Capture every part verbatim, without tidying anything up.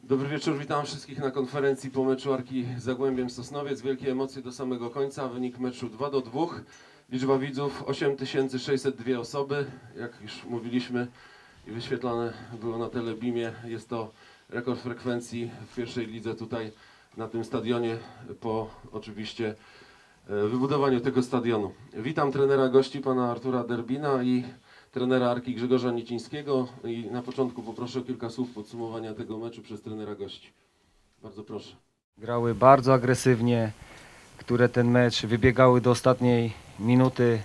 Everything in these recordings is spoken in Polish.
Dobry wieczór, witam wszystkich na konferencji po meczu Arki z Zagłębiem Sosnowiec. Wielkie emocje do samego końca, wynik meczu dwa do dwóch. Liczba widzów osiem tysięcy sześćset dwie osoby. Jak już mówiliśmy i wyświetlane było na Telebimie, jest to rekord frekwencji w pierwszej lidze tutaj na tym stadionie po oczywiście wybudowaniu tego stadionu. Witam trenera gości, pana Artura Derbina i trenera Arki Grzegorza Niecińskiego i na początku poproszę o kilka słów podsumowania tego meczu przez trenera gości. Bardzo proszę. Grały bardzo agresywnie, które ten mecz wybiegały do ostatniej minuty.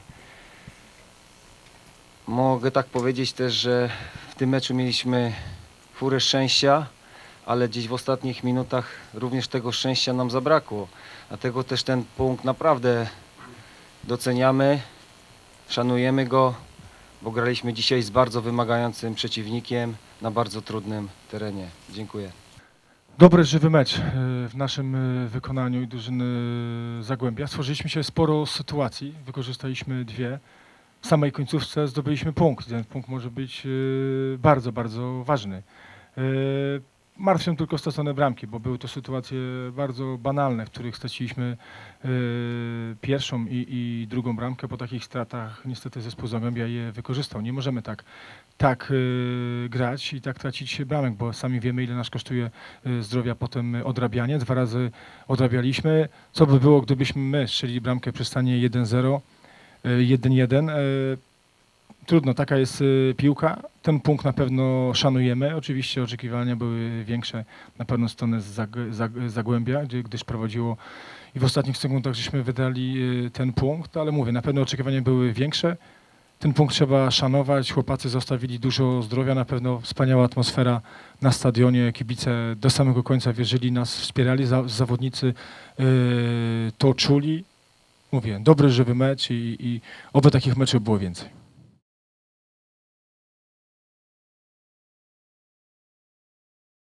Mogę tak powiedzieć też, że w tym meczu mieliśmy furę szczęścia, ale gdzieś w ostatnich minutach również tego szczęścia nam zabrakło. Dlatego też ten punkt naprawdę doceniamy, szanujemy go, bo graliśmy dzisiaj z bardzo wymagającym przeciwnikiem na bardzo trudnym terenie. Dziękuję. Dobry, żywy mecz w naszym wykonaniu i drużyny Zagłębia. Stworzyliśmy się sporo sytuacji, wykorzystaliśmy dwie. W samej końcówce zdobyliśmy punkt. Ten punkt może być bardzo, bardzo ważny. Martwią tylko stracone bramki, bo były to sytuacje bardzo banalne, w których straciliśmy pierwszą i, i drugą bramkę. Po takich stratach niestety zespół Zagłębia je wykorzystał. Nie możemy tak, tak grać i tak tracić bramek, bo sami wiemy, ile nas kosztuje zdrowia potem odrabianie. Dwa razy odrabialiśmy. Co by było, gdybyśmy my strzelili bramkę przy stanie jeden zero, jeden jeden. Trudno, taka jest piłka. Ten punkt na pewno szanujemy. Oczywiście oczekiwania były większe na pewno stronę Zagłębia, gdyż prowadziło i w ostatnich sekundach żeśmy wydali ten punkt, ale mówię, na pewno oczekiwania były większe. Ten punkt trzeba szanować. Chłopacy zostawili dużo zdrowia, na pewno wspaniała atmosfera na stadionie. Kibice do samego końca wierzyli, nas wspierali, zawodnicy to czuli. Mówię, dobry, żywy mecz i, i oby takich meczów było więcej.